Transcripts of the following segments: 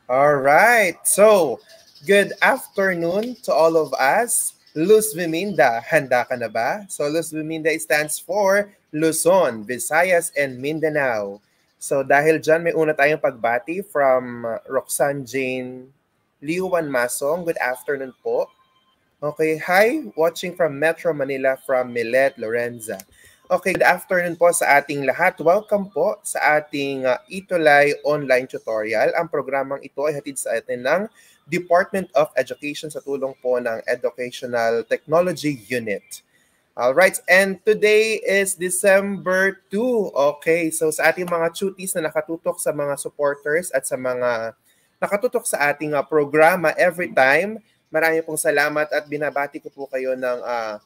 All right. So, good afternoon to all of us. Luz Viminda, handa ka na ba? So, Luz Viminda stands for Luzon, Visayas, and Mindanao. So, dahil dyan, may una tayong pagbati from Roxanne Jane Liuan Masong. Good afternoon po. Okay, hi. Watching from Metro Manila from Milet Lorenza. Okay, good afternoon po sa ating lahat. Welcome po sa ating Itulay online tutorial. Ang programang ito ay hatid sa atin ng Department of Education sa tulong po ng Educational Technology Unit. Alright, and today is December 2. Okay, so sa ating mga tuties na nakatutok sa mga supporters at sa mga nakatutok sa ating programa every time, marami pong salamat at binabati ko po kayo ng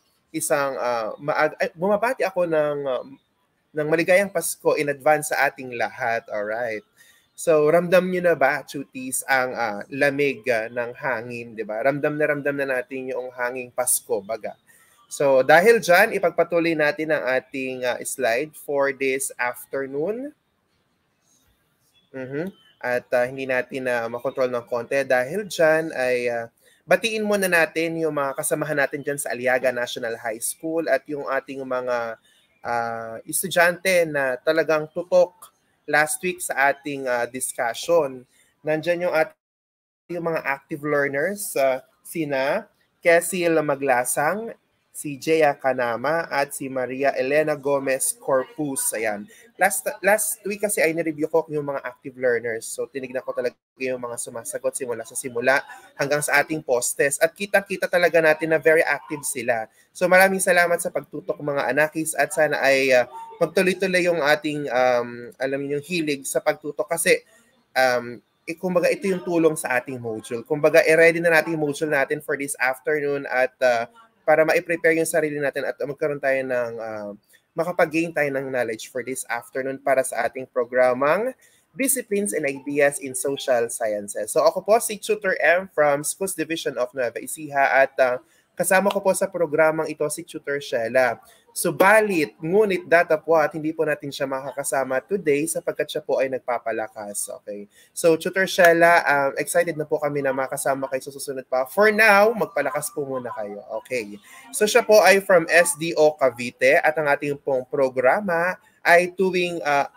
bumabati ako ng maligayang Pasko in advance sa ating lahat. Alright. So, ramdam nyo na ba, chuties, ang lamig ng hangin, di ba? Ramdam na natin yung hanging Pasko, baga. So, dahil dyan, ipagpatuloy natin ang ating slide for this afternoon. At hindi natin makontrol ng konti. Dahil dyan ay batiin muna natin yung mga kasamahan natin dyan sa Aliaga National High School at yung ating mga estudyante na talagang tutok last week sa ating discussion. Nandyan yung ating mga active learners, sina Kesil Maglasang, si Jaya Kanama, at si Maria Elena Gomez Corpus. Ayan. Last week kasi ay nireview ko yung mga active learners. So tinignan ko talaga yung mga sumasagot simula sa simula hanggang sa ating postes. At kita-kita talaga natin na very active sila. So maraming salamat sa pagtutok mga anakis at sana ay magtuloy-tuloy yung ating alam niyo yung hilig sa pagtutok kasi kumbaga ito yung tulong sa ating module. Kumbaga i-ready na natin yung module natin for this afternoon at para ma-prepare yung sarili natin at magkaroon tayo ng makapag-gain tayo ng knowledge for this afternoon para sa ating programang Disciplines and Ideas in Social Sciences. So ako po si Tutor M from Schools Division of Nueva Ecija at kasama ko po sa programang ito si Tutor Shella. Subalit, ngunit datapwat, hindi po natin siya makakasama today sapagkat siya po ay nagpapalakas. Okay. So, Tutor Shella, excited na po kami na makasama kayo sa susunod pa. For now, magpalakas po muna kayo. Okay. So, siya po ay from SDO Cavite at ang ating pong programa ay tuwing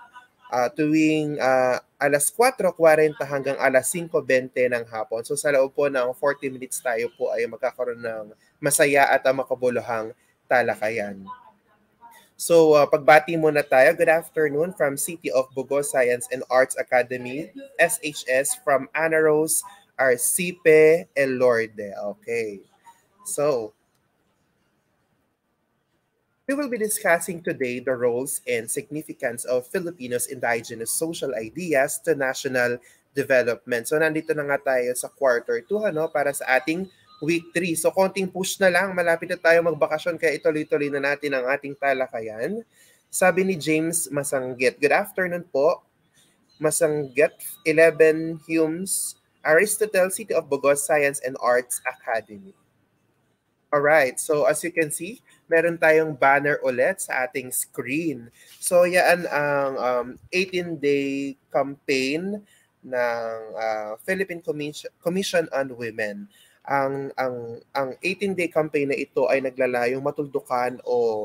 alas 4:40 hanggang alas 5:20 ng hapon. So, sa loob po ng 40 minutes tayo po ay magkakaroon ng masaya at makabuluhang talakayan. So, pagbati muna tayo. Good afternoon from City of Bugos Science and Arts Academy, SHS, from Ana Rose Arcipe Elorde. Okay. So, we will be discussing today the roles and significance of Filipinos' indigenous social ideas to national development. So, nandito na nga tayo sa quarter 2 para sa ating week 3. So, konting push na lang. Malapit na tayo magbakasyon kaya ituloy-tuloy na natin ang ating talakayan. Sabi ni James Masanggit, good afternoon po. Masanggit, 11 Humes, Aristotle, City of Bogos Science and Arts Academy. Alright, so as you can see, meron tayong banner ulit sa ating screen. So, yan ang 18-day campaign ng Philippine Commission on Women. Ang 18-day campaign na ito ay naglalayong matuldukan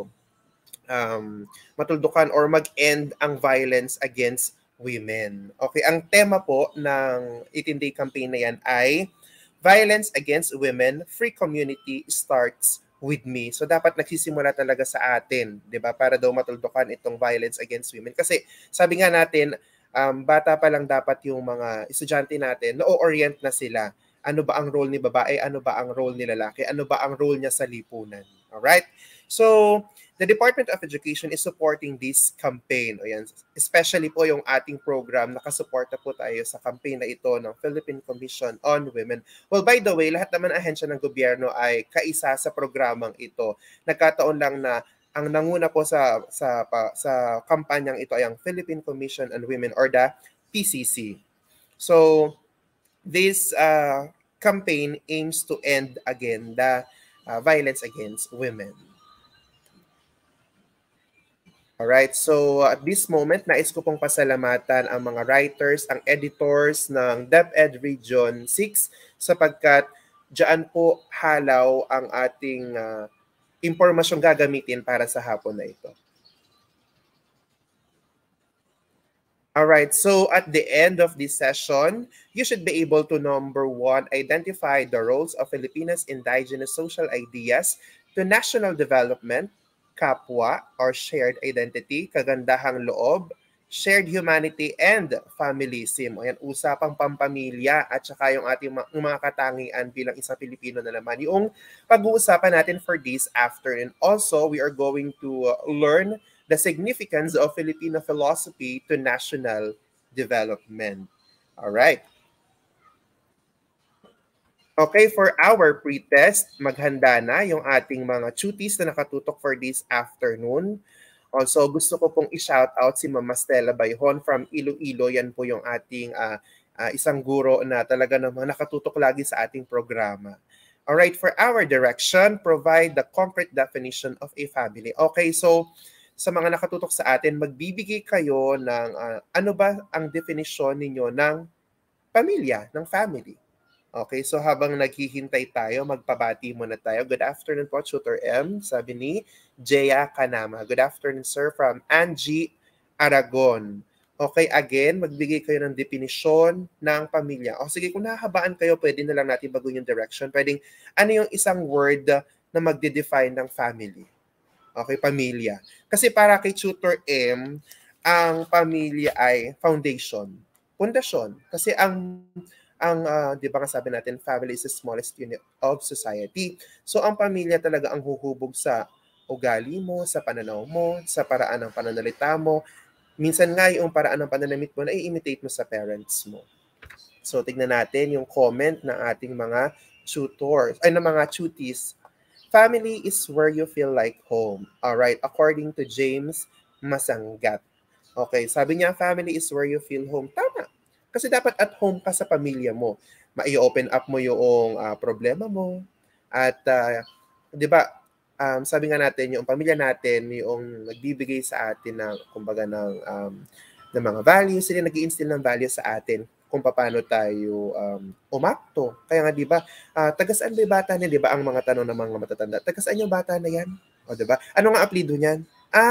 or mag-end ang violence against women. Okay, ang tema po ng 18-day campaign na yan ay Violence Against Women, Free Community Starts with Me. So dapat nagsisimula talaga sa atin, 'di ba? Para daw matuldukan itong violence against women. Kasi sabi nga natin, bata pa lang dapat yung mga estudyante natin, no-orient na sila. Ano ba ang role ni babae? Ano ba ang role ni lalaki? Ano ba ang role niya sa lipunan? Alright? So, the Department of Education is supporting this campaign. O yan, especially po yung ating program, nakasuporta po tayo sa campaign na ito ng Philippine Commission on Women. Well, by the way, lahat naman ahensya ng gobyerno ay kaisa sa programang ito. Nagkataon lang na ang nanguna po sa kampanyang ito ay ang Philippine Commission on Women or the PCC. So, this campaign aims to end again the violence against women. Alright, so at this moment, nais ko pong pasalamatan ang mga writers, ang editors ng DepEd Region 6 sapagkat diyan po halaw ang ating impormasyong gagamitin para sa hapon na ito. Alright, so at the end of this session, you should be able to number 1, identify the roles of Filipinos' indigenous social ideas to national development, kapwa or shared identity, kagandahang loob, shared humanity, and familism. Ayan, usapang pampamilya at saka yung ating mga katangian bilang isang Pilipino na naman. Yung pag-uusapan natin for this afternoon. Also, we are going to learn the significance of Filipino philosophy to national development. All right. Okay, for our pre-test, maghanda na yung ating mga tuties na nakatutok for this afternoon. Also, gusto ko pong i-shout out si Mama Stella Bayhon from Iloilo. Yan po yung ating isang guro na talaga namang nakatutok lagi sa ating programa. Alright, for our direction, provide the concrete definition of a family. Okay, so sa mga nakatutok sa atin, magbibigay kayo ng ano ba ang definition ninyo ng pamilya, ng family. Okay, so habang naghihintay tayo, magpabati muna tayo. Good afternoon po, Tutor M, sabi ni Jaya Kanama. Good afternoon, sir, from Angie Aragon. Okay, again, magbigay kayo ng definisyon ng pamilya. O sige, kung nahahabaan kayo, pwede na lang natin baguhin yung direction. Pwedeng, ano yung isang word na magde-define ng family? Okay, pamilya. Kasi para kay Tutor M, ang pamilya ay foundation, pundasyon. Kasi ang 'di ba nga sabi natin, family is the smallest unit of society. So ang pamilya talaga ang huhubog sa ugali mo, sa pananaw mo, sa paraan ng pananalita mo. Minsan nga yung paraan ng pananamit mo na i-imitate mo sa parents mo. So tignan natin yung comment ng ating mga tutors, ay ng mga tuties. Family is where you feel like home. All right, according to James Masanggat. Okay, sabi niya, family is where you feel home. Tama. Kasi dapat at home ka sa pamilya mo. Mai-open up mo yung problema mo. At, di ba, sabi nga natin, yung pamilya natin, yung nagbibigay sa atin ng, kumbaga, ng mga values, sila nag-i-instill ng values sa atin kung paano tayo umakto. Kaya nga, di ba, tagasaan ba yung bata niya, di ba, ang mga tanong ng mga matatanda, tagasaan yung bata na yan? O, di ba? Ano nga apelido niyan?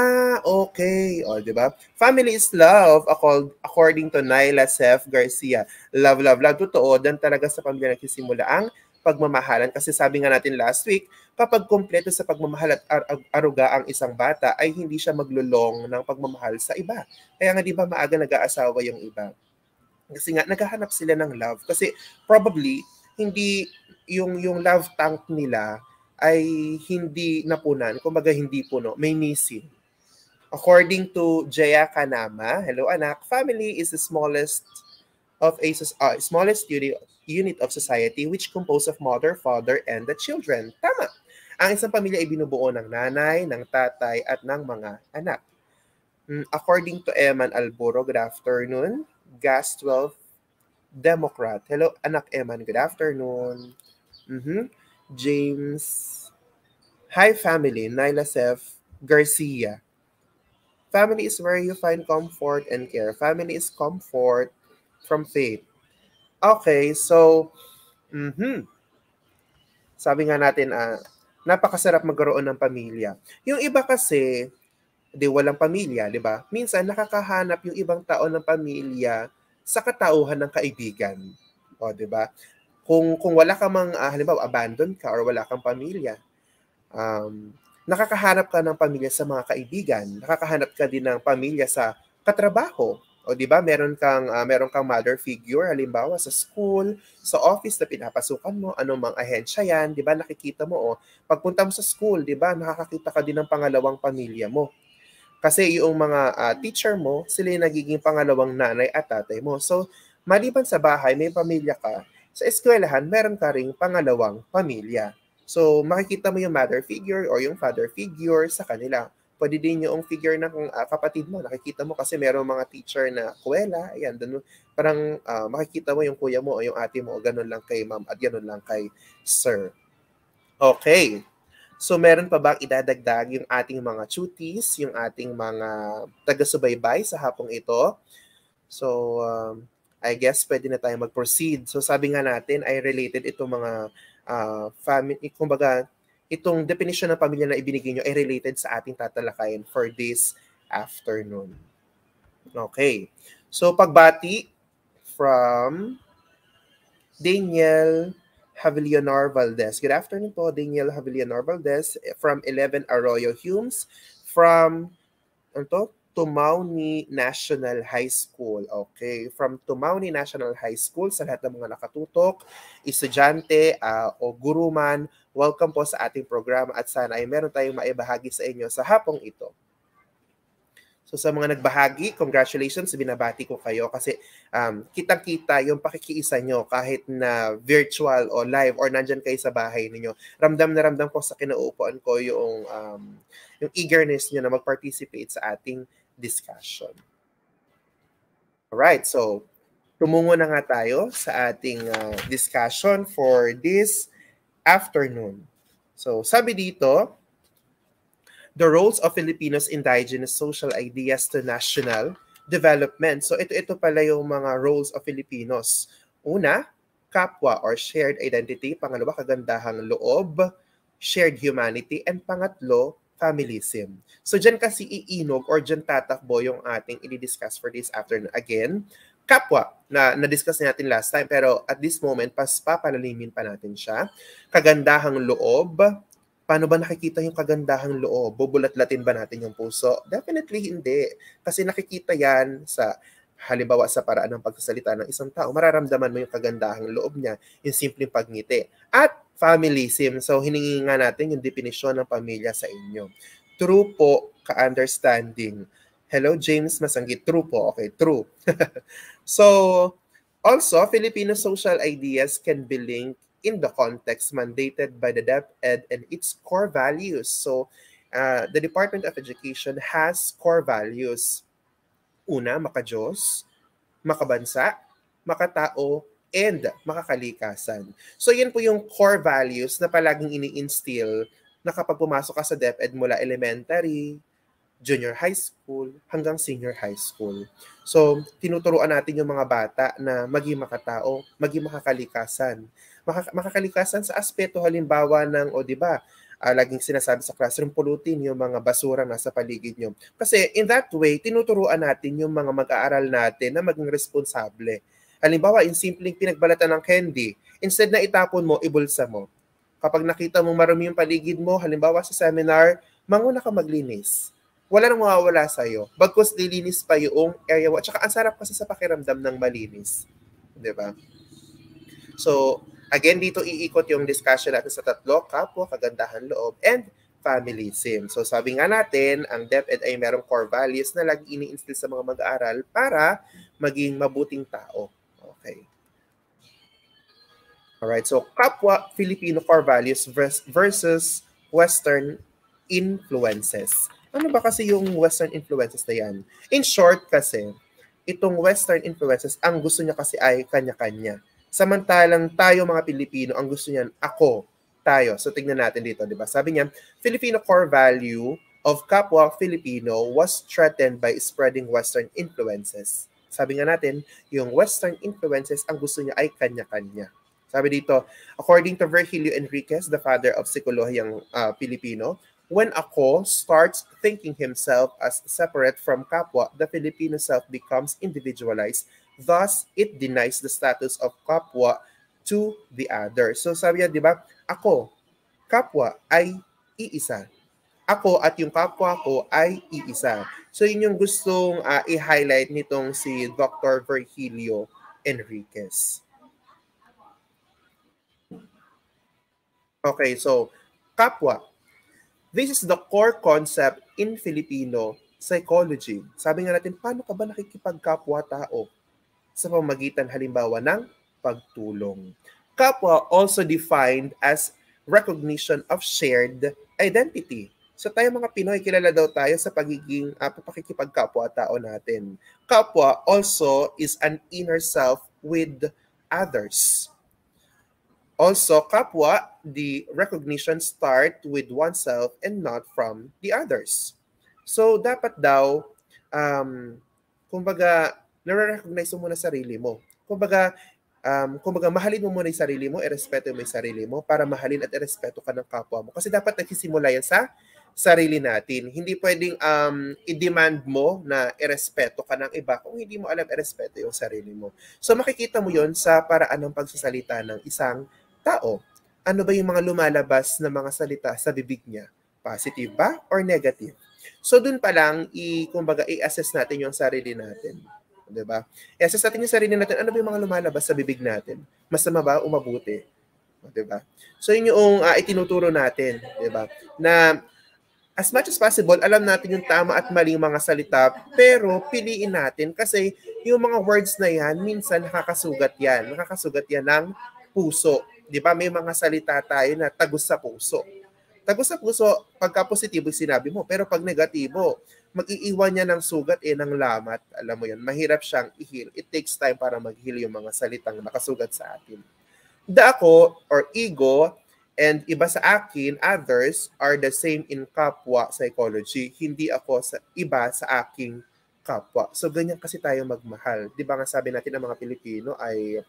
Okay. O, di ba? Family is love, according to Naila Sef Garcia. Love, love, love. Totoo, dan talaga sa pamilya nagsisimula ang pagmamahalan. Kasi sabi nga natin last week, kapag kumpleto sa pagmamahal at aruga ang isang bata, ay hindi siya maglulong ng pagmamahal sa iba. Kaya nga, di ba, maaga nag-aasawa yung iba. Kasi nga, naghahanap sila ng love. Kasi probably, hindi yung love tank nila ay hindi napunan, kumbaga hindi puno, may missing. According to Jaya Kanama, hello anak, family is the smallest unit of society which composed of mother, father, and the children. Tama. Ang isang pamilya ay binubuo ng nanay, ng tatay, at ng mga anak. According to Eman Alburo, good afternoon. Gas 12 Democrat. Hello anak Eman, good afternoon. James. Hi family, Naila Sef Garcia. Family is where you find comfort and care. Family is comfort from faith. Okay, so, sabi nga natin, napakasarap magkaroon ng pamilya. Yung iba kasi, di walang pamilya, di ba? Minsan, nakakahanap yung ibang tao ng pamilya sa katauhan ng kaibigan. O, di ba? Kung wala ka mang, halimbawa, abandon ka or wala kang pamilya, nakakahanap ka ng pamilya sa mga kaibigan, nakakahanap ka din ng pamilya sa katrabaho. O di ba, meron kang mother figure halimbawa sa school, sa office na pinapasukan mo, anumang ahensya yan, di ba, nakikita mo pagpunta mo sa school, di ba, nakakakita ka din ng pangalawang pamilya mo. Kasi yung mga teacher mo, sila yung nagiging pangalawang nanay at tatay mo. So, maliban sa bahay, may pamilya ka. Sa eskwelahan, meron ka ring pangalawang pamilya. So, makikita mo yung mother figure or yung father figure sa kanila. Pwede din yung figure ng kapatid mo. Nakikita mo kasi meron mga teacher na kuwela. Ayan, parang makikita mo yung kuya mo o yung ate mo o ganun lang kay ma'am at ganun lang kay sir. Okay. So meron pa bang idadagdag yung ating mga chuties, yung ating mga taga-subaybay sa hapong ito? So I guess pwede na tayo mag-proceed. So sabi nga natin ay related itong mga family, kumbaga itong definition ng pamilya na ibinigay nyo ay related sa ating tatalakayin for this afternoon. Okay. So pagbati from Daniel Javillonor Valdez. Good afternoon po, Daniel Javillonor Valdez from 11 Arroyo Humes from Tumauni National High School. Okay, from Tumauni National High School, sa lahat ng mga nakatutok, estudyante o guru man, welcome po sa ating programa at sana ay meron tayong maibahagi sa inyo sa hapong ito. So sa mga nagbahagi, congratulations, binabati ko kayo kasi kitang-kita yung pakikiisa nyo kahit na virtual o live or nandyan kayo sa bahay ninyo. Ramdam na ramdam ko sa kinauupuan ko yung eagerness nyo na mag-participate sa ating discussion. Alright, so tumungo na nga tayo sa ating discussion for this afternoon. So sabi dito, the roles of Filipinos' indigenous social ideas to national development. So ito pala yung mga roles of Filipinos. Una, kapwa or shared identity. Pangalawa, kagandahang loob, shared humanity. And pangatlo, familism. So dyan kasi iinog or dyan tatakbo yung ating i-discuss for this afternoon. Again, kapwa na na-discuss natin last time pero at this moment, papalalimin pa natin siya. Kagandahang loob. Paano ba nakikita yung kagandahang loob? Bubulat-latin ba natin yung puso? Definitely hindi. Kasi nakikita yan sa, halimbawa sa paraan ng pagsasalita ng isang tao, mararamdaman mo yung kagandahang loob niya, yung simpleng pagngiti. At familism. So, hiningi nga natin yung definisyon ng pamilya sa inyo. True po, ka-understanding. Hello, James Masanggit. True po. Okay, true. So, also, Filipino social ideas can be linked in the context mandated by the DepEd and its core values. So, the Department of Education has core values. Una, makadiyos, makabansa, makatao, and makakalikasan. So, yan po yung core values na palaging ini-instill na kapag pumasok ka sa DepEd mula elementary, junior high school, hanggang senior high school. So, tinuturuan natin yung mga bata na maging makatao, maging makakalikasan. Makakalikasan sa aspeto halimbawa ng, di ba, laging sinasabi sa classroom, pulutin yung mga basura nasa paligid nyo. Kasi in that way, tinuturuan natin yung mga mag-aaral natin na maging responsable. Halimbawa, yung simpleng pinagbalatan ng candy, instead na itapon mo, ibulsa mo. Kapag nakita mo marumi yung paligid mo, halimbawa sa seminar, manguna ka maglinis. Wala nang mawawala sa'yo. Bagkus lilinis pa yung area mo. At saka ang sarap kasi sa pakiramdam ng malinis. Diba? So, again, dito iikot yung discussion natin sa tatlo, kapwa, kagandahan loob, and familism. So, sabi nga natin, ang DepEd ay merong core values na lagi ini-instill sa mga mag-aaral para maging mabuting tao. Okay. Alright, so kapwa Filipino core values versus Western influences. Ano ba kasi yung Western influences na yan? In short kasi, itong Western influences, ang gusto niya kasi ay kanya-kanya. Samantalang tayo mga Pilipino, ang gusto niyan, ako, tayo. So tignan natin dito, di ba? Sabi niya, Filipino core value of kapwa Filipino was threatened by spreading Western influences. Sabi nga natin, yung Western influences, ang gusto niya ay kanya-kanya. Sabi dito, according to Virgilio Enriquez, the father of Psikolohiyang Pilipino, when ako starts thinking himself as separate from kapwa, the Filipino self becomes individualized. Thus, it denies the status of kapwa to the other. So sabi niya, di ba, ako, kapwa ay iisa. Ako at yung kapwa ko ay iisa. So yun yung gustong i-highlight nitong si Dr. Virgilio Enriquez. Okay, so kapwa. This is the core concept in Filipino psychology. Sabi nga natin, paano ka ba nakikipagkapwa-tao? Sa pamamagitan halimbawa ng pagtulong. Kapwa also defined as recognition of shared identity. So tayo mga Pinoy, kilala daw tayo sa pagiging pakikipagkapwa-tao natin. Kapwa also is an inner self with others. Also, kapwa, the recognition start with oneself and not from the others. So, dapat daw, kumbaga, nare-recognize mo muna sarili mo. Kumbaga, mahalin mo muna yung sarili mo, irespeto mo yung sarili mo para mahalin at irespeto ka ng kapwa mo. Kasi dapat nagsisimula yan sa sarili natin. Hindi pwedeng i-demand mo na irespeto ka ng iba kung hindi mo alam irespeto yung sarili mo. So makikita mo yon sa paraan ng pagsasalita ng isang tao. Ano ba yung mga lumalabas na mga salita sa bibig niya? Positive ba or negative? So dun pa lang, kumbaga, i-assess natin yung sarili natin. Diba? I-assess natin yung sarili natin, ano ba yung mga lumalabas sa bibig natin? Masama ba o mabuti? Diba? So yun yung itinuturo natin. Diba? Na as much as possible, alam natin yung tama at maling mga salita, pero piliin natin kasi yung mga words na yan, minsan nakakasugat yan. Nakakasugat yan ng puso. Di ba? May mga salita tayo na tagos sa puso. Tagos sa puso, pagka positibo sinabi mo, pero pag negatibo, mag-iiwan niya ng sugat ng lamat. Alam mo yan, mahirap siyang i-heal. It takes time para mag-heal yung mga salitang nakasugat sa atin. The ako or ego and iba sa akin, others, are the same in kapwa psychology. Hindi ako sa iba sa aking kapwa. So, ganyan kasi tayo magmahal. Di ba nga sabi natin ang mga Pilipino ay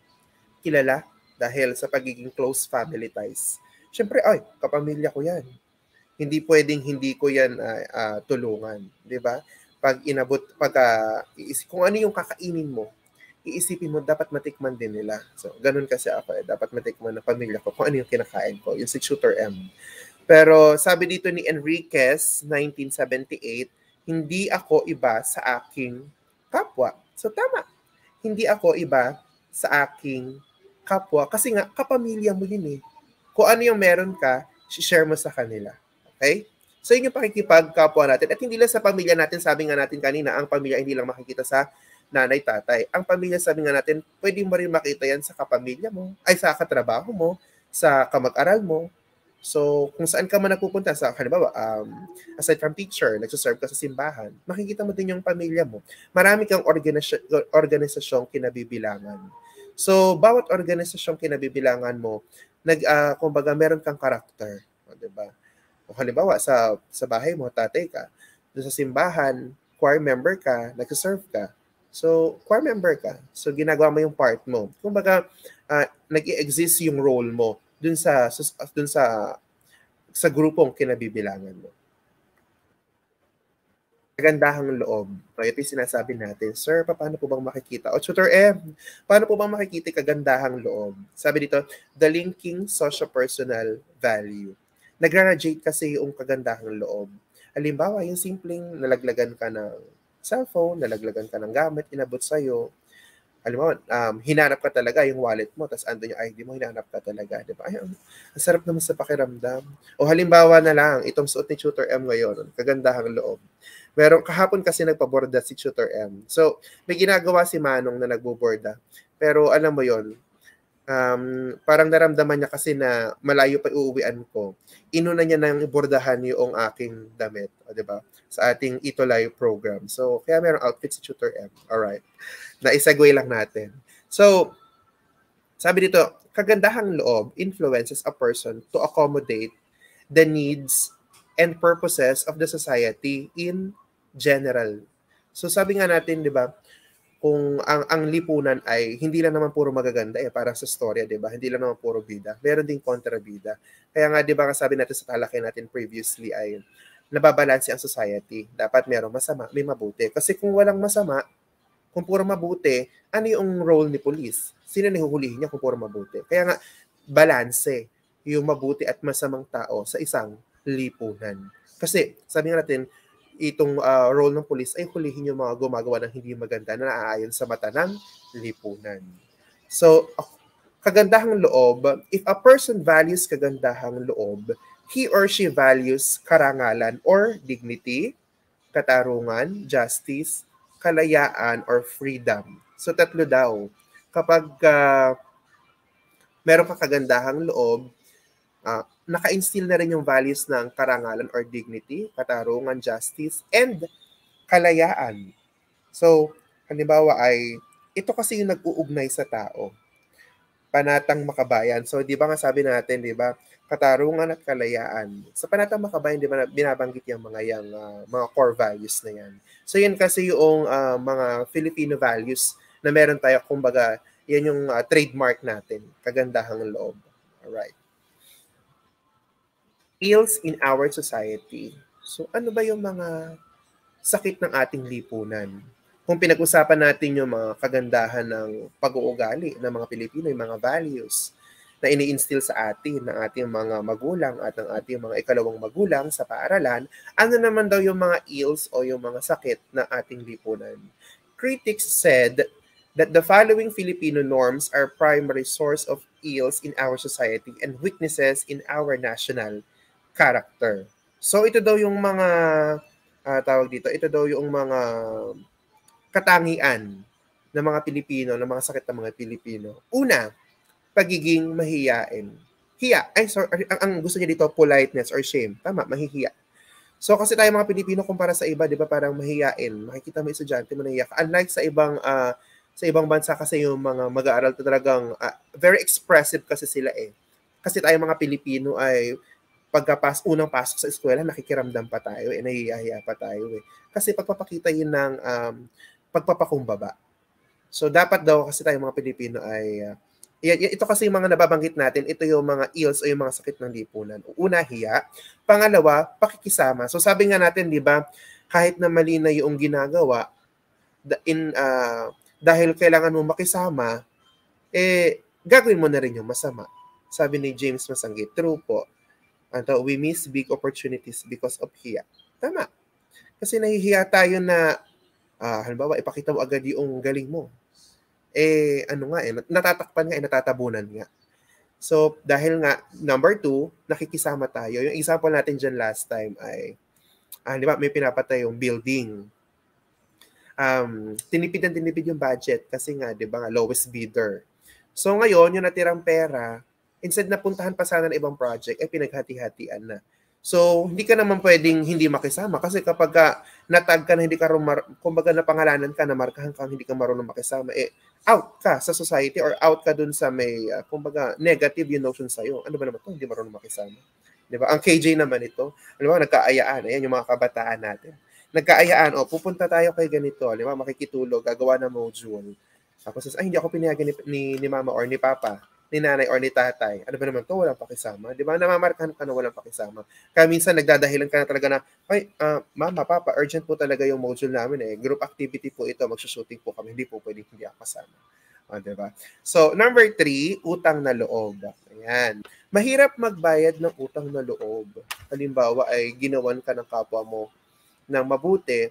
kilala dahil sa pagiging close family ties. Siyempre, ay, kapamilya ko yan. Hindi pwedeng hindi ko yan tulungan. Di ba? Pag inabot, kung ano yung kakainin mo, iisipin mo, dapat matikman din nila. So, ganun kasi ako dapat matikman ng pamilya ko kung ano yung kinakain ko, yung si Tutor M. Pero sabi dito ni Enriquez, 1978, hindi ako iba sa aking kapwa. So, tama. Hindi ako iba sa aking kapwa kasi nga, kapamilya mo yun eh. Kung ano yung meron ka, share mo sa kanila. Okay? So, yun yung pakikipagkapwa natin. At hindi lang sa pamilya natin, sabi nga natin kanina, ang pamilya hindi lang makikita sa nanay, tatay. Ang pamilya, sabi nga natin, pwede mo rin makita yan sa kapamilya mo, ay sa katrabaho mo, sa kamag-aral mo. So, kung saan ka man napupunta, sa halimbawa, aside from teacher, nagsaserve ka sa simbahan, makikita mo din yung pamilya mo. Marami kang organisasyong kinabibilangan. So, bawat organisasyong kinabibilangan mo, kumbaga, meron kang karakter. Diba? O halimbawa, sa bahay mo, tatay ka. Doon sa simbahan, choir member ka, nagsaserve ka. So, choir member ka. So, ginagawa mo yung part mo. Kumbaga, nag-i-exist yung role mo dun sa grupong kinabibilangan mo. Kagandahang loob. So, ito yung sinasabi natin, Sir, paano po bang makikita? O Tutor M, paano po bang makikita kagandahang loob? Sabi dito, the linking socio-personal value. Nagra-radiate kasi yung kagandahang loob. Halimbawa, yung simpleng nalaglagan ka ng cellphone, nalaglagan ka ng gamit, inabot sa'yo. Halimbawa, hinanap ka talaga yung wallet mo, tapos andun yung ID mo, hinanap ka talaga. Diba? Ay, ang sarap naman sa pakiramdam. O halimbawa na lang, itong suot ni Tutor M ngayon, kagandahang loob. Kahapon kasi nagpaborda si Tutor M. So, may ginagawa si Manong na nagboborda. Pero alam mo yon, parang naramdaman niya kasi na malayo pa uuwian ko. Inuna niya nang bordahan yung aking damit, diba? Sa ating Ito Live program. So, kaya merong outfit si Tutor M. Alright. Na-segue lang natin. So, sabi dito, kagandahang loob influences a person to accommodate the needs and purposes of the society in general. So, sabi nga natin, di ba, kung ang lipunan ay hindi lang naman puro magaganda para sa storya, 'di ba? Hindi lang naman puro bida. Meron ding kontrabida. Kaya nga 'di ba, sabi natin sa talakay natin previously ay nababalanse ang society. Dapat merong masama, may mabuti. Kasi kung walang masama, kung puro mabuti, ano yung role ni police? Sino nahuhulihin niya kung puro mabuti? Kaya nga balanse yung mabuti at masamang tao sa isang lipunan. Kasi sabi nga natin, itong role ng police ay hulihin yung mga gumagawa ng hindi maganda na naaayon sa mata ng lipunan. So, kagandahang loob, if a person values kagandahang loob, he or she values karangalan or dignity, katarungan, justice, kalayaan, or freedom. So, tatlo daw. Kapag meron ka kagandahang loob, naka-instill na rin yung values ng karangalan or dignity, katarungan, justice, and kalayaan. So, halimbawa ay, ito kasi yung nag-uugnay sa tao. Panatang Makabayan. So, di ba nga sabi natin, di ba, katarungan at kalayaan. Sa Panatang Makabayan, di ba, binabanggit yung mga core values na yan. So, yun kasi yung mga Filipino values na meron tayo, kumbaga, yan yung trademark natin, kagandahang loob. Alright. Ills in our society. So, ano ba yung mga sakit ng ating lipunan? Kung pinag-usapan natin yung mga kagandahan ng pag-uugali ng mga Pilipino, yung mga values na ini-instill sa atin ng ating mga magulang at ng ating mga ikalawang magulang sa paaralan, ano naman daw yung mga ills o yung mga sakit ng ating lipunan? Critics said that the following Filipino norms are primary source of ills in our society and weaknesses in our national character. So ito daw yung mga tawag dito, ito daw yung mga katangian ng mga Pilipino, ng mga sakit ng mga Pilipino. Una, pagiging mahiyain. Hiya. Ay, sorry. Ang gusto niya dito, politeness or shame. Tama, mahihiya. So, kasi tayo mga Pilipino, kumpara sa iba, di ba, parang mahiyain. Makikita mo estudyante mo nahiya ka. Unlike sa ibang bansa kasi yung mga mag-aaral talagang very expressive kasi sila eh. Kasi tayo mga Pilipino ay unang pasok sa eskwela, nakikiramdam pa tayo eh, nahihiya pa tayo eh. Kasi pagpapakita yun ng pagpapakumbaba. So, dapat daw kasi tayo mga Pilipino ay ito kasi yung mga nababanggit natin, ito yung mga ills o yung mga sakit ng lipunan. Una, hiya. Pangalawa, pakikisama. So sabi nga natin, di ba, kahit na mali na yung ginagawa, dahil kailangan mo makisama, gagawin mo na rin yung masama. Sabi ni James Masanggit, true po. We miss big opportunities because of hiya. Tama. Kasi nahihiya tayo na, halimbawa, ipakita mo agad yung galing mo. Natatakpan nga, natatabunan nga. So, dahil nga, number 2, nakikisama tayo. Yung example natin dyan last time ay, di ba, may pinapatay yung building. Tinipid yung budget kasi nga, di ba, lowest bidder. So, ngayon, yung natirang pera, instead na puntahan pa sana ng ibang project, ay pinaghati-hatian na. So, hindi ka naman pwedeng hindi makisama kasi kapag natag ka na hindi ka kumbaga napangalanan ka na markahan ka hindi ka marunong makisama, out ka sa society or out ka dun sa may, kumbaga, negative yung notion sa'yo. Ano ba naman to? Hindi marunong makisama. Di ba? Ang KJ naman ito, di ba, nagkaayaan. Ayan yung mga kabataan natin. Nagkaayaan, pupunta tayo kay ganito. Di ba? Makikitulog, gagawa ng module. Tapos, hindi ako pinayagan ni mama or ni papa, ni nanay or ni tatay. Ano ba naman to? Walang pakisama. Di ba? Namamarkahan ka na walang pakisama. Kaya minsan nagdadahilan ka na talaga na, ay, mama, papa, urgent po talaga yung module namin eh. Group activity po ito, magsushooting po kami. Hindi po pwedeng hindi ako kasama. Diba? So, number 3, utang na loob. Ayan. Mahirap magbayad ng utang na loob. Halimbawa ay ginawan ka ng kapwa mo ng mabuti.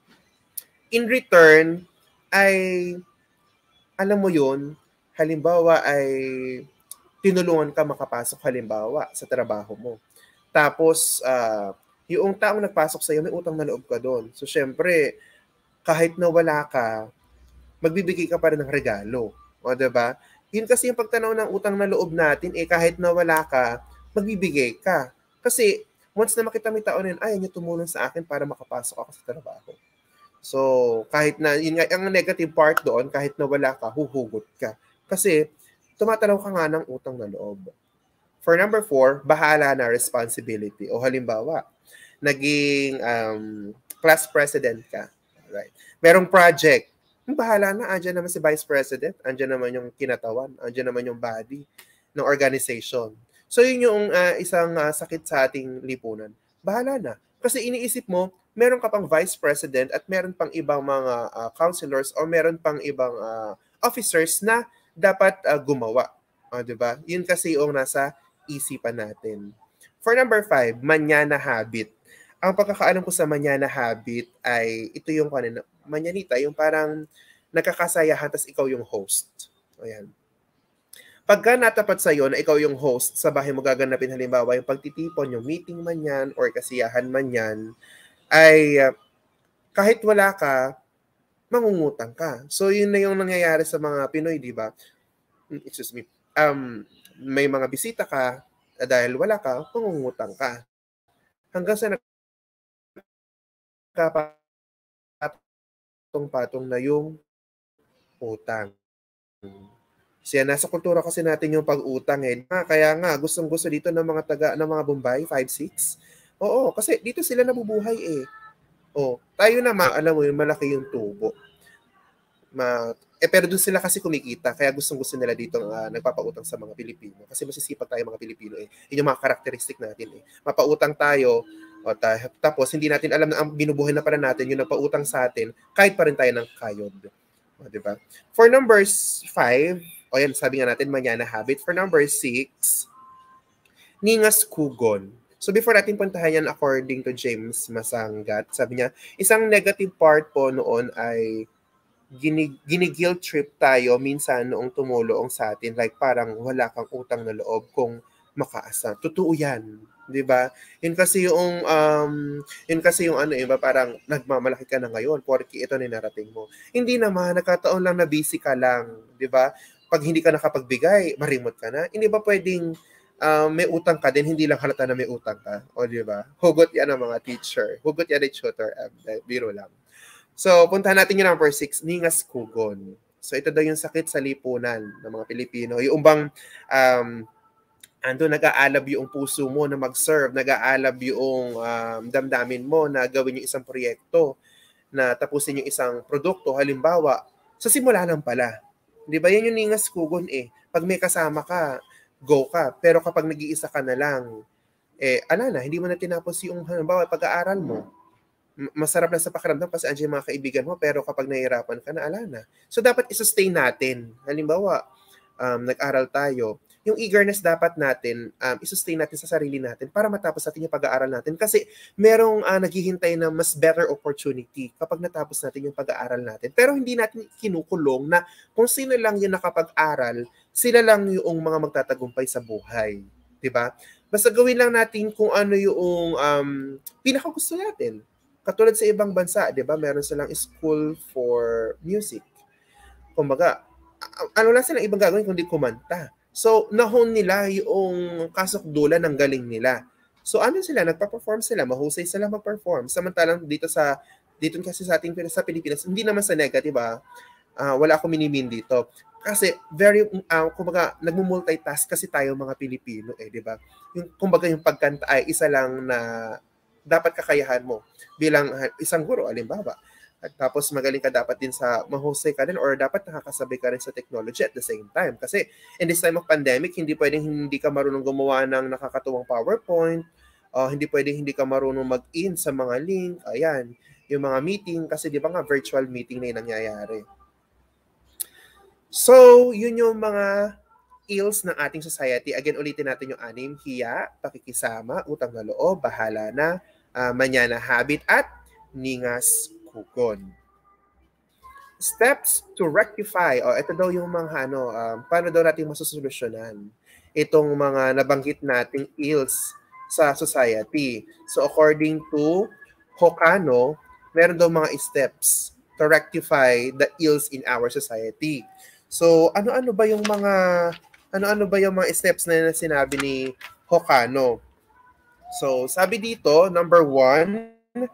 In return, ay alam mo yun, halimbawa ay tinulungan ka makapasok halimbawa sa trabaho mo. Tapos, yung taong nagpasok sa'yo, may utang na loob ka doon. So, syempre, kahit na wala ka, magbibigay ka pa rin ng regalo. O, diba? Yun kasi yung pagtanaw ng utang na loob natin, kahit na wala ka, magbibigay ka. Kasi, once na makita mo yung tao na yun, ayaw niya tumulong sa akin para makapasok ako sa trabaho. So, kahit na, yun nga, ang negative part doon, kahit na wala ka, huhugot ka. Kasi, tumatanaw ka nga ng utang na loob. For number 4, bahala na responsibility. O halimbawa, naging class president ka. Right? Merong project. Bahala na. Andyan naman si vice president. Andyan naman yung kinatawan. Andyan naman yung body ng organization. So, yun yung isang sakit sa ating lipunan. Bahala na. Kasi iniisip mo, meron ka pang vice president at meron pang ibang mga councilors or meron pang ibang officers na dapat gumawa. Diba? Yun kasi yung nasa isipan natin. For number 5, manyana habit. Ang pagkakaalam ko sa manyana habit ay ito yung kanina, manyanita, yung parang nagkakasayahan tas ikaw yung host. Ayan. Pagka natapat sa'yo na ikaw yung host sa bahay mo gaganapin halimbawa yung pagtitipon, yung meeting man yan or kasiyahan man yan, ay kahit wala ka, mangungutang ka. So yun na yung nangyayari sa mga Pinoy, di ba? Excuse me. May mga bisita ka, dahil wala ka, mangungutang ka. Hanggang sa nagkapatong-patong na yung utang. Siya nasa kultura kasi natin yung pag-utang eh. Kaya nga gustong-gusto dito ng mga ng mga Bombay 5-6. Oo, kasi dito sila nabubuhay eh. Oh, tayo naman, alam mo yung malaki yung tubo. Pero doon sila kasi kumikita, kaya gustong-gusto nila dito nagpapautang sa mga Pilipino. Kasi masisipag tayo mga Pilipino eh. Yun yung mga karakteristik natin eh. Mapautang tayo, tapos hindi natin alam na ang binubuhay na pala natin, yung nagpautang sa atin, kahit pa rin tayo ng kayod. O, diba? For numbers 5, o yan, sabi nga natin, manyana habit. For number 6, ningas kugon. So before natin puntahan yan, according to James Masangat, sabi niya, isang negative part po noon ay gini-guilt trip tayo minsan noong tumulong sa atin. Like parang wala kang utang na loob kung makaasa. Totoo yan. 'Di ba? Yun kasi yung ano iba parang nagmamalaki ka na ngayon porque ito na narating mo. Hindi naman nagkataon lang na busy ka lang, 'di ba? Pag hindi ka nakapagbigay, marimot ka na. Hindi ba pwedeng may utang ka din, hindi lang halata na may utang ka. O, di ba? Hugot yan ang mga teacher. Hugot yan ang tutor. Biro lang. So, puntahan natin yung number 6, ningas kugon. So, ito daw yung sakit sa lipunan ng mga Pilipino. Yung bang ando nag-aalab yung puso mo na mag-serve, nag-aalab yung damdamin mo na gawin yung isang proyekto, na tapusin yung isang produkto. Halimbawa, sa simula lang pala. Di ba? Yan yung ningas kugon eh. Pag may kasama ka, go ka. Pero kapag nag-iisa ka na lang, ala na, hindi mo na tinapos yung halimbawa pag-aaral mo. Masarap na sa pakiramdam kasi andiyan yung mga kaibigan mo, pero kapag nahihirapan ka na, ala na. So, dapat i-sustain natin. Halimbawa, nag-aral tayo, yung eagerness dapat natin, i-sustain natin sa sarili natin para matapos natin yung pag-aaral natin. Kasi merong naghihintay na mas better opportunity kapag natapos natin yung pag-aaral natin. Pero hindi natin kinukulong na kung sino lang yung nakapag-aral, sila lang yung mga magtatagumpay sa buhay. Diba? Basta gawin lang natin kung ano yung pinakagusto natin. Katulad sa ibang bansa, di ba? Meron silang school for music. Kumbaga, ano lang silang ibang gagawin kundi kumanta. So, nahon nila yung kasukdulan ng galing nila. So, ano sila? Nagpa-perform sila. Mahusay sila mag-perform. Samantalang dito kasi sa ating sa Pilipinas, hindi naman sa negative, wala akong minimin dito. Kasi very kumbaga nagmo-multitask kasi tayo mga Pilipino di ba? Yung kumbaga yung pagkanta ay isa lang na dapat kakayahan mo bilang isang guro, alimbawa. At tapos magaling ka dapat din sa mahusay ka din or dapat nakakasabay ka rin sa technology at the same time. Kasi in this time of pandemic, hindi pwedeng hindi ka marunong gumawa ng nakakatuwang PowerPoint, hindi pwedeng hindi ka marunong mag-in sa mga link, ayan, yung mga meeting, kasi di ba nga virtual meeting na yung nangyayari. So, yun yung mga ills ng ating society. Again, ulitin natin yung 6, hiya, pakikisama, utang na loob, bahala na, manyana habit, at ningas kugon. Steps to rectify. Ito daw yung mga paano daw natin masusolusyonan itong mga nabanggit nating ills sa society. So according to Hokano, meron daw mga steps to rectify the ills in our society. So ano-ano ba yung mga steps na sinabi ni Hokano? So sabi dito, number 1,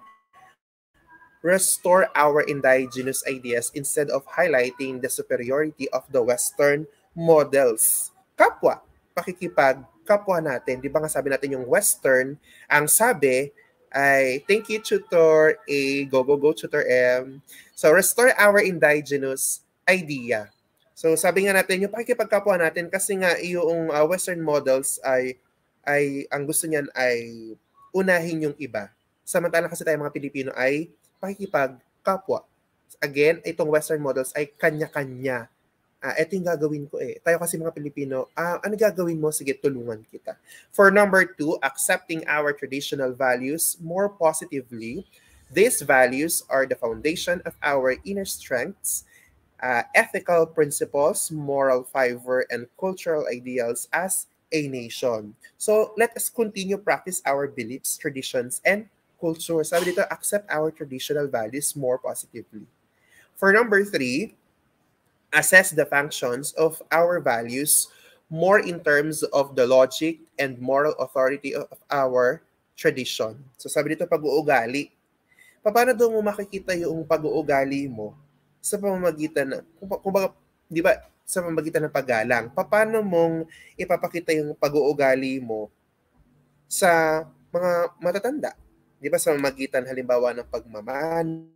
restore our indigenous ideas instead of highlighting the superiority of the Western models. Kapwa, kapwa natin. Di ba nga sabi natin yung Western, ang sabi ay, thank you, Tutor A, go, Tutor M. So, restore our indigenous idea. So, sabi nga natin, yung pakikipagkapwa natin, kasi nga yung Western models ay ang gusto niyan ay unahin yung iba. Samantalang kasi tayo mga Pilipino ay pakikipagkapwa. Again, itong Western models ay kanya-kanya. Ito yung gagawin ko Tayo kasi mga Pilipino, ano gagawin mo? Sige, tulungan kita. For number 2, accepting our traditional values more positively. These values are the foundation of our inner strengths, ethical principles, moral fiber, and cultural ideals as a nation. So, let us continue practice our beliefs, traditions, and culture. Sabi dito, accept our traditional values more positively. For number 3, assess the functions of our values more in terms of the logic and moral authority of our tradition. So sabi dito, pag-uugali. Paano doon mo makikita yung pag-uugali mo sa pamamagitan ng, kumbaga, di ba, sa pamamagitan ng paggalang. Paano mong ipapakita yung pag-uugali mo sa mga matatanda? Di ba sa pamamagitan halimbawa ng pagmamano,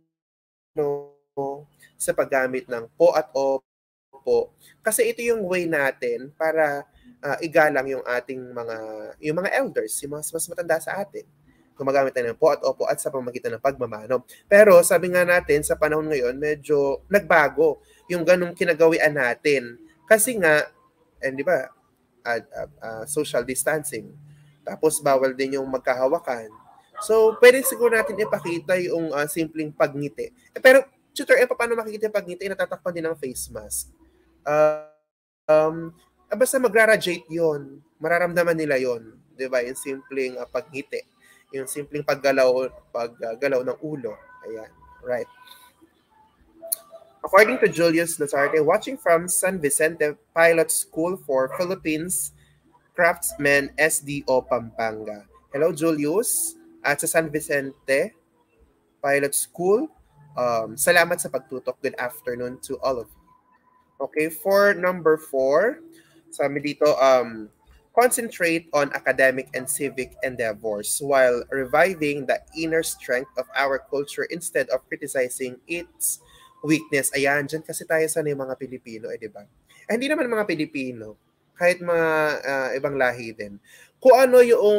sa paggamit ng po at opo. Kasi ito yung way natin para igalang yung mga elders, yung mga mas matanda sa atin. Gumagamit tayo ng po at opo at sa pamamagitan ng pagmamano. Pero sabi nga natin, sa panahon ngayon, medyo nagbago yung ganong kinagawian natin. Kasi nga, di ba, social distancing. Tapos bawal din yung magkahawakan. So, pwede siguro natin ipakita yung simpleng pagngiti. Pero, tutor, paano makikita yung pagngiti? Natatakpan din ng face mask. Basta magra-radiate yun. Mararamdaman nila yun. Di ba? Yung simpleng pagngiti. Yung simpleng paggalaw ng ulo. Ayan. Right. According to Julius Lazarte, watching from San Vicente Pilot School for Philippines Craftsmen SDO Pampanga. Hello, Julius. At sa San Vicente Pilot School, salamat sa pagtutok. Good afternoon to all of you. Okay, for number 4, sabi dito, concentrate on academic and civic endeavors while reviving the inner strength of our culture instead of criticizing its weakness. Ayan, dyan kasi tayo sa mga Pilipino, di ba? Hindi naman mga Pilipino, kahit mga ibang lahi din. Kung ano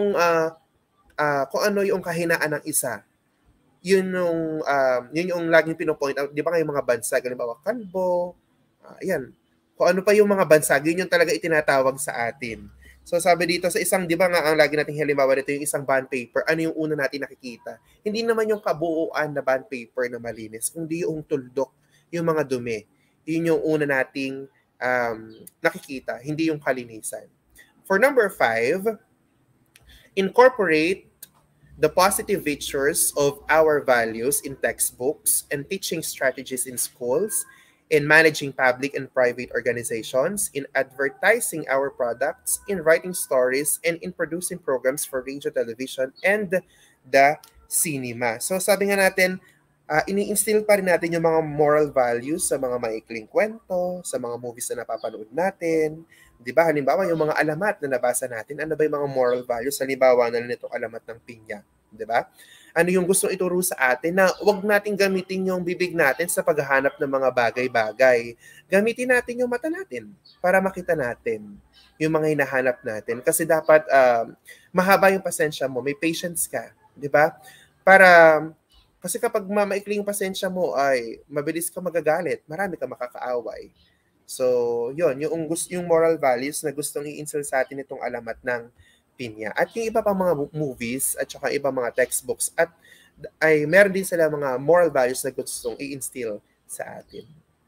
yung kahinaan ng isa, yun yung laging pinopoint out. Di ba yung mga bansag, halimbawa kalbo, ayan. Kung ano pa yung mga bansag, yun yung talaga itinatawag sa atin. So sabi dito sa isang, di ba nga ang lagi nating halimbawa dito yung isang bond paper, ano yung una natin nakikita? Hindi naman yung kabuuan na bond paper na malinis, kundi yung tuldok, yung mga dumi. Yun yung una nating nakikita, hindi yung kalinisan. For number 5, incorporate the positive features of our values in textbooks and teaching strategies in schools, in managing public and private organizations, in advertising our products, in writing stories, and in producing programs for radio, television, and the cinema. So sabi nga natin, ini-instill pa rin natin yung mga moral values sa mga maikling kwento, sa mga movies na napapanood natin. Di ba? Halimbawa, yung mga alamat na nabasa natin, ano ba yung mga moral values? Halimbawa na nitong alamat ng pinya. Di ba? Ano yung gustong ituro sa atin na huwag natin gamitin yung bibig natin sa paghahanap ng mga bagay-bagay. Gamitin natin yung mata natin para makita natin yung mga hinahanap natin. Kasi dapat mahaba yung pasensya mo, may patience ka. Di ba? Kasi kapag maikling yung pasensya mo ay mabilis ka magagalit, marami ka makakaaway. So, yun, yung moral values na gustong i-instill sa atin itong alamat ng pinya. At yung iba pang mga movies at saka iba mga textbooks at ay meron din sila mga moral values na gustong i-instill sa atin.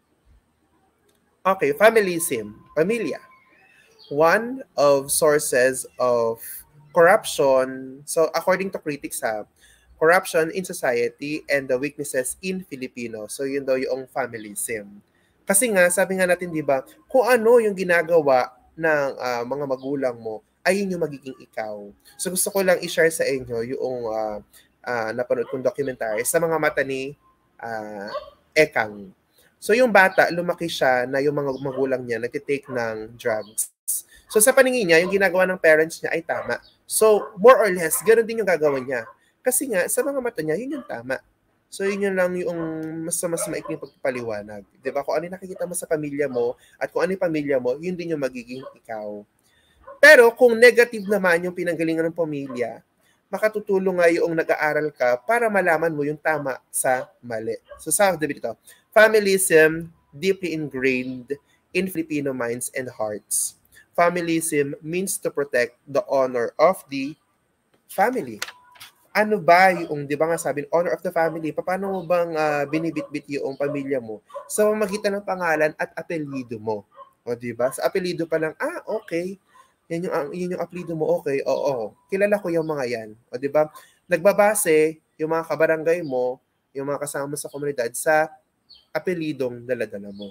Okay, familism, pamilya. One of sources of corruption, so according to critics corruption in society and the weaknesses in Filipinos. So yun daw yung familism. Kasi nga, sabi nga natin, di ba, kung ano yung ginagawa ng mga magulang mo, ay yun yung magiging ikaw. So gusto ko lang i-share sa inyo yung napanood kong documentary sa mga mata ni Ekang. So yung bata, lumaki siya na yung mga magulang niya nagtitake ng drugs. So sa paningin niya, yung ginagawa ng parents niya ay tama. So more or less, ganoon din yung gagawin niya. Kasi nga, sa mga mata niya, yun yung tama. So, yun lang yung mas maikling pagpapaliwanag. Diba? Kung ano yung nakikita mo sa pamilya mo at kung ano yung pamilya mo, yun din yung magiging ikaw. Pero kung negative naman yung pinanggalingan ng pamilya, makatutulong nga yung nag-aaral ka para malaman mo yung tama sa mali. So, sabi dito, familism deeply ingrained in Filipino minds and hearts. Familism means to protect the honor of the family. Ano ba yung, di ba nga sabi, honor of the family, paano mo bang binibitbit yung pamilya mo sa pamamagitan ng pangalan at apelyido mo? O di ba? Sa apelyido pa lang, okay. Yun yung apelyido mo, okay. Oo. Kilala ko yung mga yan. O di ba? Nagbabase yung mga kabarangay mo, yung mga kasama sa komunidad sa apelyidong dala-dala mo.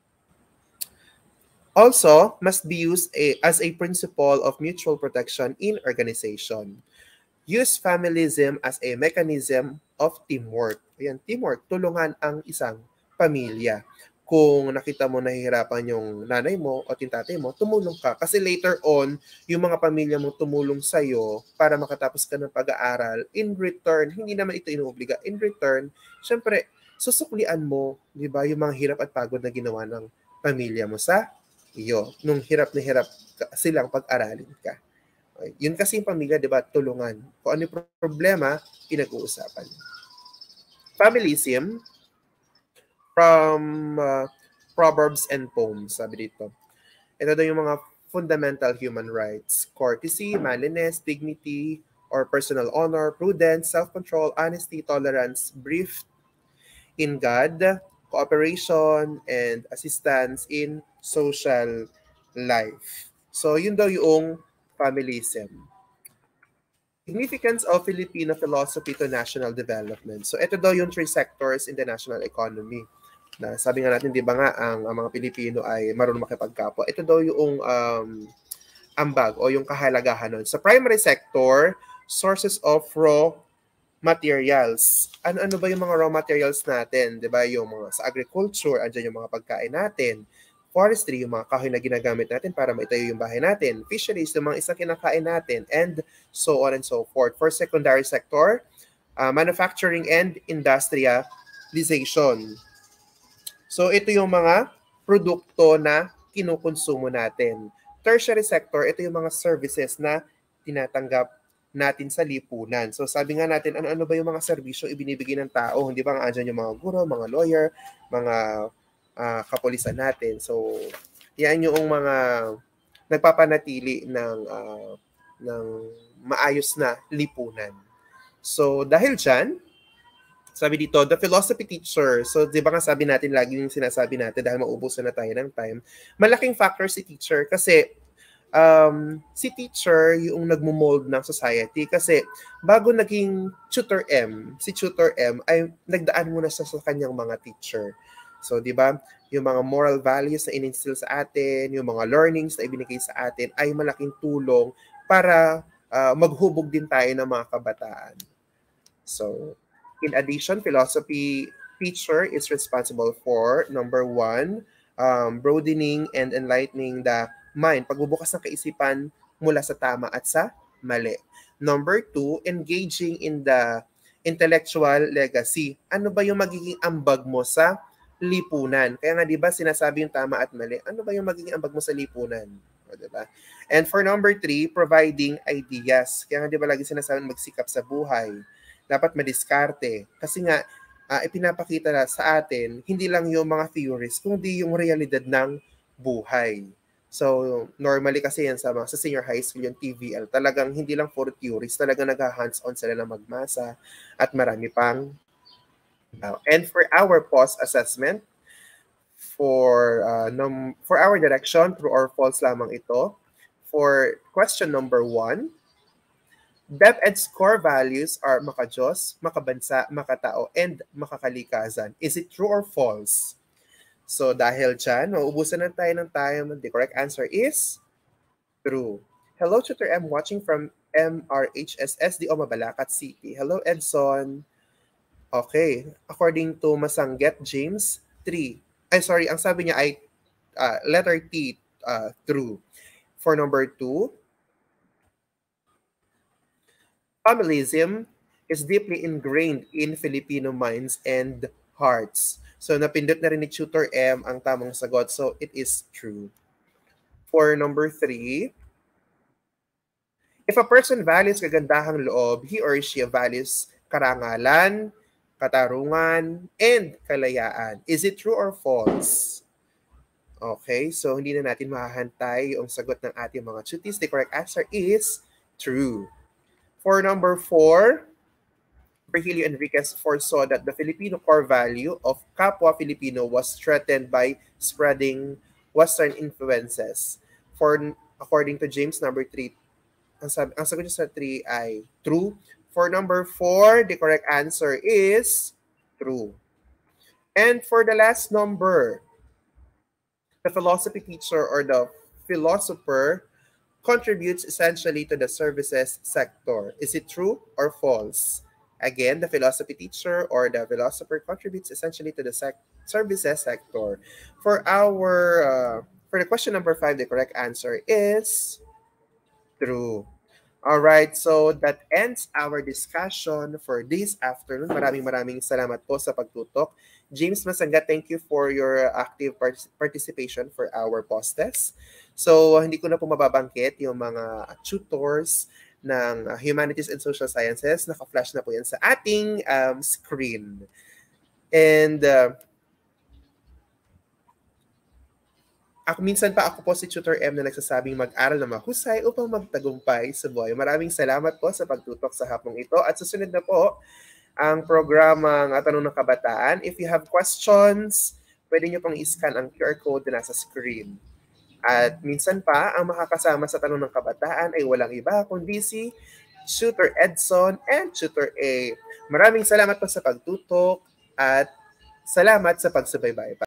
Also, must be used as a principle of mutual protection in organization. Use familism as a mechanism of teamwork. Ayan, teamwork, tulungan ang isang pamilya. kung nakita mo nahihirapan yung nanay mo o tatay mo, tumulong ka. Kasi later on, yung mga pamilya mo tumulong sa'yo para makatapos ka ng pag-aaral. In return, hindi naman ito inuobliga. In return, syempre, susuklian mo, di ba, yung mga hirap at pagod na ginawa ng pamilya mo sa iyo. Nung hirap na hirap silang pag-aralin ka. Okay. Yun kasi yung pamilya, di ba, tulungan. Kung ano yung problema, pinag-uusapan. Familism, from Proverbs and Poems, sabi dito. Ito daw yung mga fundamental human rights: courtesy, manliness, dignity, or personal honor, prudence, self-control, honesty, tolerance, belief in God, cooperation, and assistance in social life. So, yun daw yung familism. Significance of Filipino philosophy to national development. So, ito daw yung three sectors in the national economy. Na sabi nga natin, di ba nga, ang mga Pilipino ay marunong makipagkapwa. Ito daw yung ambag o yung kahalagahan nun. Sa primary sector, sources of raw materials. Ano ba yung mga raw materials natin? Di ba? Yung mga sa agriculture, andyan yung mga pagkain natin. Forestry, yung mga kahoy na ginagamit natin para maitayo yung bahay natin. Fisheries, yung mga isang kinakain natin. And so on and so forth. For secondary sector, manufacturing and industrialization. So, ito yung mga produkto na kinukonsumo natin. Tertiary sector, ito yung mga services na tinatanggap natin sa lipunan. So, sabi nga natin, ano ba yung mga serbisyo ibinibigay ng tao? Hindi ba nga andyan yung mga guro, mga lawyer, mga kapulisan natin. So, yan yung mga nagpapanatili ng maayos na lipunan. So, dahil dyan, sabi dito, the philosophy teacher. So, di ba nga sabi natin, lagi yung sinasabi natin dahil maubusan na tayo ng time, malaking factor si teacher kasi si teacher yung nagmo-mold ng society kasi bago naging Tutor M, si Tutor M ay nagdaan muna sa kanyang mga teacher. So, di ba, yung mga moral values na in-instill sa atin, yung mga learnings na ibinigay sa atin ay malaking tulong para maghubog din tayo ng mga kabataan. So, in addition, philosophy teacher is responsible for, number one, broadening and enlightening the mind, pagbubukas ng kaisipan mula sa tama at sa mali. Number two, engaging in the intellectual legacy. Ano ba yung magiging ambag mo sa lipunan? Kaya nga, di ba, sinasabi yung tama at mali. Ano ba yung magiging ambag mo sa lipunan? O, diba? And for number three, providing ideas. Kaya nga, di ba, lagi sinasabi magsikap sa buhay. Dapat madiskarte. Kasi nga, ipinapakita na sa atin, hindi lang yung mga theories, kundi yung realidad ng buhay. So, normally kasi yan sa senior high school, yung TVL, talagang hindi lang for theories, talagang nag-hands-on sila na magmasa at marami pang. And for our post-assessment, for our direction, true or false lamang ito. For question number 1, DepEd's core values are makadiyos, makabansa, makatao, and makakalikasan. Is it true or false? So dahil dyan, mauubusan na tayo ng time. The correct answer is true. Hello, Tutor M, watching from MRHSSD o Mabalacat City. Hello, Edson. Okay. According to Masangget James, 3. Ang sabi niya ay letter T, true. For number 2, familism is deeply ingrained in Filipino minds and hearts. So, napindot na rin ni Tutor M ang tamang sagot. So, it is true. For number 3, if a person values kagandahang loob, he or she values karangalan, katarungan, and kalayaan. Is it true or false? Okay, so hindi na natin mahahantay yung sagot ng ating mga tutis. The correct answer is true. For number 4, Virgilio Enriquez foresaw that the Filipino core value of Kapwa Filipino was threatened by spreading Western influences. According to James, number 3, ang sagot niya sa 3 ay true. For number 4, the correct answer is true. And for the last number, the philosophy teacher or the philosopher contributes essentially to the services sector. Is it true or false? Again, the philosophy teacher or the philosopher contributes essentially to the services sector. For the question number 5, the correct answer is true. All right, so that ends our discussion for this afternoon. Maraming salamat po sa pagtutok. James Masanga, thank you for your active participation for our post-test. So, hindi ko na po mababangkit yung mga tutors ng Humanities and Social Sciences. Naka-flash na po yan sa ating screen. And minsan pa ako po si Tutor M na nagsasabing mag-aral na mahusay upang magtagumpay sa buhay. Maraming salamat po sa pagtutok sa hapong ito. At susunod na po ang programang Tanong ng Kabataan. If you have questions, pwede nyo pong i-scan ang QR code na nasa screen. At minsan pa, ang makakasama sa Tanong ng Kabataan ay walang iba kundi si Tutor Edson and Tutor A. Maraming salamat po sa pagtutok at salamat sa pagsubaybay.